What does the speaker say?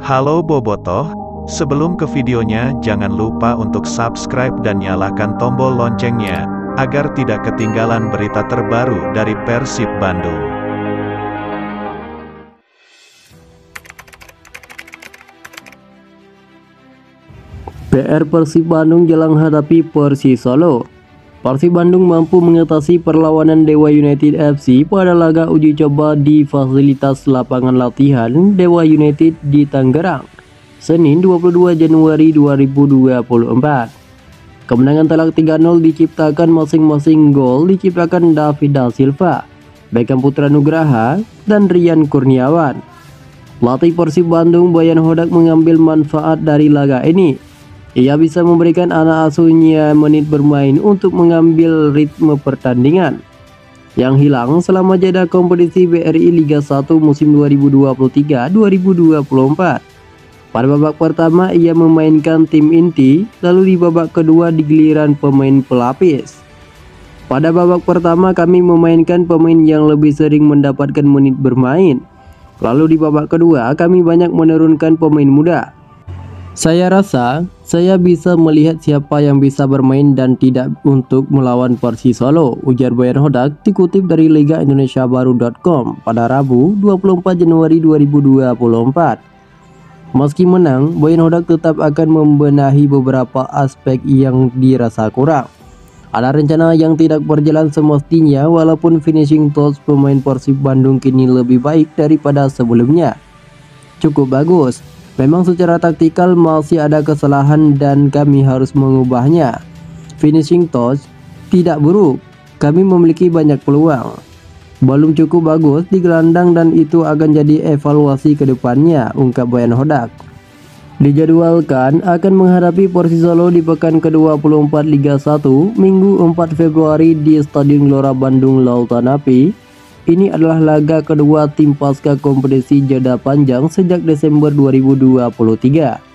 Halo Bobotoh, sebelum ke videonya jangan lupa untuk subscribe dan nyalakan tombol loncengnya, agar tidak ketinggalan berita terbaru dari Persib Bandung. PR Persib Bandung jelang hadapi Persis Solo. Persib Bandung mampu mengatasi perlawanan Dewa United FC pada laga uji coba di fasilitas lapangan latihan Dewa United di Tangerang, Senin 22 Januari 2024. Kemenangan telak 3-0 diciptakan masing-masing gol diciptakan David da Silva, Beckham Putra Nugraha, dan Rian Kurniawan. Pelatih Persib Bandung Boyan Hodak mengambil manfaat dari laga ini. Ia bisa memberikan anak asuhnya menit bermain untuk mengambil ritme pertandingan yang hilang selama jeda kompetisi BRI Liga 1 musim 2023-2024. Pada babak pertama ia memainkan tim inti, lalu di babak kedua di giliran pemain pelapis. Pada babak pertama kami memainkan pemain yang lebih sering mendapatkan menit bermain, lalu di babak kedua kami banyak menurunkan pemain muda. Saya rasa saya bisa melihat siapa yang bisa bermain dan tidak untuk melawan Persis Solo, ujar Boyan Hodak dikutip dari ligaindonesiabaru.com pada Rabu 24 Januari 2024. Meski menang, Boyan Hodak tetap akan membenahi beberapa aspek yang dirasa kurang. Ada rencana yang tidak berjalan semestinya walaupun finishing touch pemain Persib Bandung kini lebih baik daripada sebelumnya. Cukup bagus. Memang secara taktikal masih ada kesalahan dan kami harus mengubahnya. Finishing touch tidak buruk, kami memiliki banyak peluang. Belum cukup bagus di gelandang dan itu akan jadi evaluasi ke depannya, ungkap Boyan Hodak. Dijadwalkan akan menghadapi Persis Solo di pekan ke-24 Liga 1 Minggu 4 Februari di Stadion Gelora Bandung Lautan Api. Ini adalah laga kedua tim pasca kompetisi jeda panjang sejak Desember 2023.